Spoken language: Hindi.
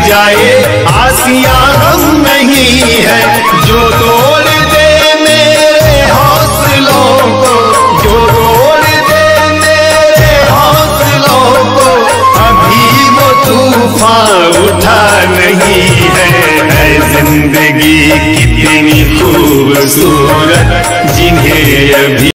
जाए आसिया हम नहीं है। जो तोड़ दे मेरे हौसलों को, जो तोड़ दे मेरे हौसलों को, अभी वो तूफान उठा नहीं है। जिंदगी कितनी खूबसूरत जिन्हें अभी